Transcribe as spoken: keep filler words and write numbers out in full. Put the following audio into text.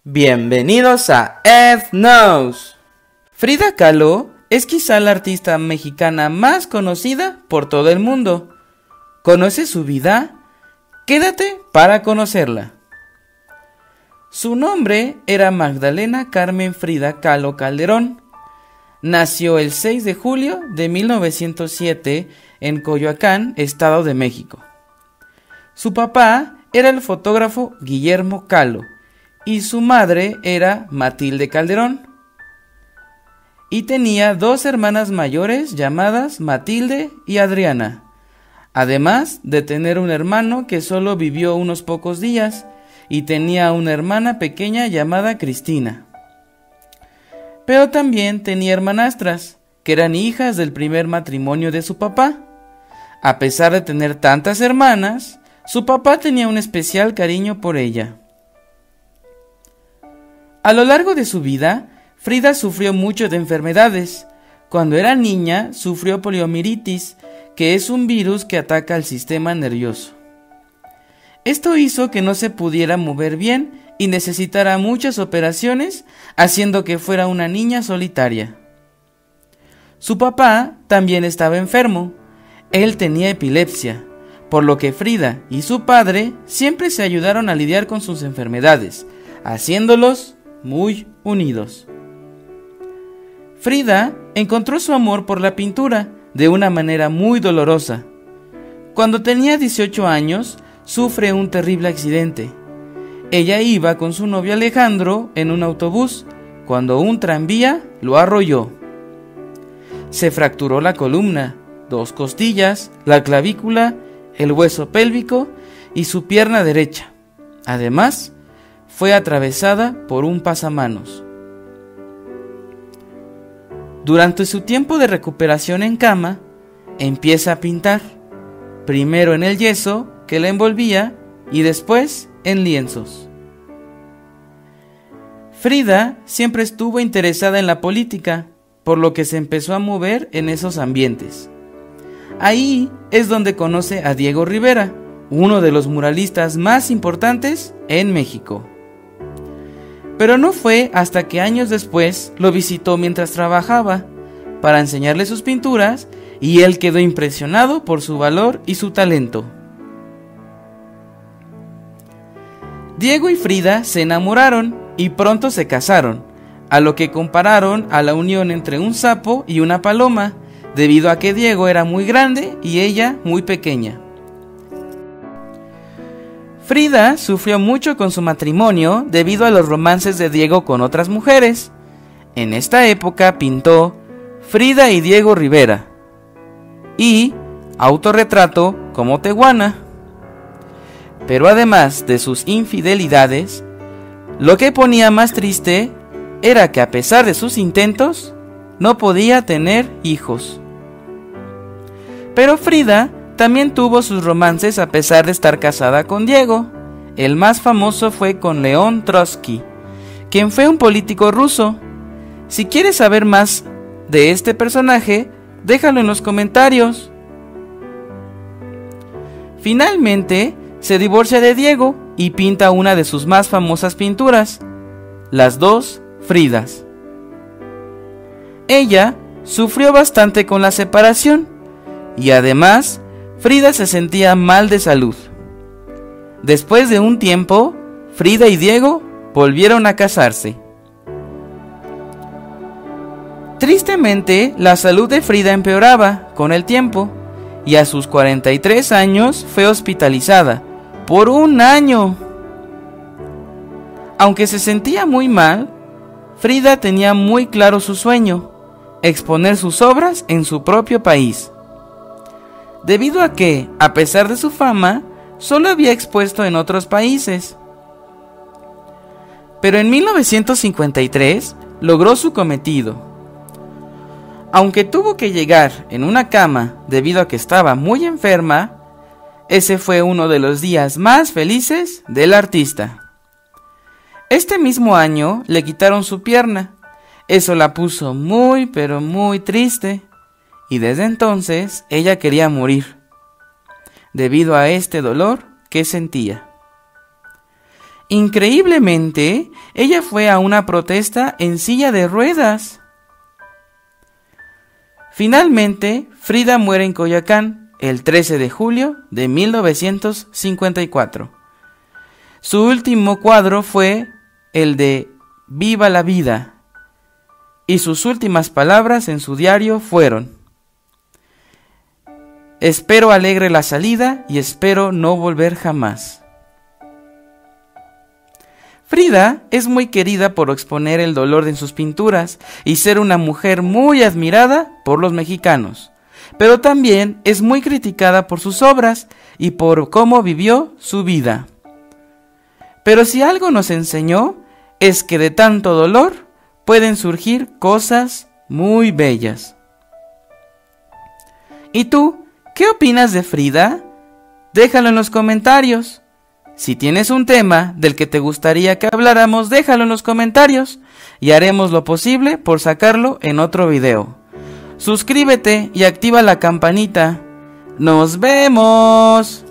Bienvenidos a Ed Knows. Frida Kahlo es quizá la artista mexicana más conocida por todo el mundo. ¿Conoces su vida? Quédate para conocerla. Su nombre era Magdalena Carmen Frida Kahlo Calderón. Nació el seis de julio de mil novecientos siete en Coyoacán, Estado de México. Su papá era el fotógrafo Guillermo Kahlo y su madre era Matilde Calderón. Y tenía dos hermanas mayores llamadas Matilde y Adriana, además de tener un hermano que solo vivió unos pocos días y tenía una hermana pequeña llamada Cristina. Pero también tenía hermanastras, que eran hijas del primer matrimonio de su papá. A pesar de tener tantas hermanas, su papá tenía un especial cariño por ella. A lo largo de su vida, Frida sufrió mucho de enfermedades. Cuando era niña, sufrió poliomielitis, que es un virus que ataca al sistema nervioso. Esto hizo que no se pudiera mover bien y necesitara muchas operaciones, haciendo que fuera una niña solitaria. Su papá también estaba enfermo. Él tenía epilepsia, por lo que Frida y su padre siempre se ayudaron a lidiar con sus enfermedades, haciéndolos muy unidos. Frida encontró su amor por la pintura de una manera muy dolorosa. Cuando tenía dieciocho años, sufre un terrible accidente. Ella iba con su novio Alejandro en un autobús cuando un tranvía lo arrolló. Se fracturó la columna, dos costillas, la clavícula, el hueso pélvico y su pierna derecha. Además, fue atravesada por un pasamanos. Durante su tiempo de recuperación en cama, empieza a pintar, primero en el yeso que la envolvía y después en lienzos. Frida siempre estuvo interesada en la política, por lo que se empezó a mover en esos ambientes. Ahí es donde conoce a Diego Rivera, uno de los muralistas más importantes en México. Pero no fue hasta que años después lo visitó mientras trabajaba para enseñarle sus pinturas y él quedó impresionado por su valor y su talento. Diego y Frida se enamoraron y pronto se casaron, a lo que compararon a la unión entre un sapo y una paloma, debido a que Diego era muy grande y ella muy pequeña. Frida sufrió mucho con su matrimonio debido a los romances de Diego con otras mujeres. En esta época pintó Frida y Diego Rivera y Autorretrato como Tehuana. Pero además de sus infidelidades, lo que ponía más triste era que a pesar de sus intentos, no podía tener hijos. Pero Frida también tuvo sus romances a pesar de estar casada con Diego. El más famoso fue con León Trotsky, quien fue un político ruso. Si quieres saber más de este personaje, déjalo en los comentarios. Finalmente, se divorcia de Diego y pinta una de sus más famosas pinturas, Las dos Fridas. Ella sufrió bastante con la separación y además Frida se sentía mal de salud. Después de un tiempo, Frida y Diego volvieron a casarse. Tristemente, la salud de Frida empeoraba con el tiempo y a sus cuarenta y tres años fue hospitalizada por un año. Aunque se sentía muy mal, Frida tenía muy claro su sueño: exponer sus obras en su propio país. Debido a que, a pesar de su fama, solo había expuesto en otros países. Pero en mil novecientos cincuenta y tres logró su cometido. Aunque tuvo que llegar en una cama debido a que estaba muy enferma, ese fue uno de los días más felices del artista. Este mismo año le quitaron su pierna. Eso la puso muy pero muy triste. Y desde entonces ella quería morir, debido a este dolor que sentía. Increíblemente, ella fue a una protesta en silla de ruedas. Finalmente, Frida muere en Coyoacán el trece de julio de mil novecientos cincuenta y cuatro. Su último cuadro fue el de Viva la vida, y sus últimas palabras en su diario fueron: espero alegre la salida y espero no volver jamás. Frida es muy querida por exponer el dolor en sus pinturas y ser una mujer muy admirada por los mexicanos, pero también es muy criticada por sus obras y por cómo vivió su vida. Pero si algo nos enseñó es que de tanto dolor pueden surgir cosas muy bellas. ¿Y tú, qué opinas de Frida? Déjalo en los comentarios. Si tienes un tema del que te gustaría que habláramos, déjalo en los comentarios y haremos lo posible por sacarlo en otro video. Suscríbete y activa la campanita. ¡Nos vemos!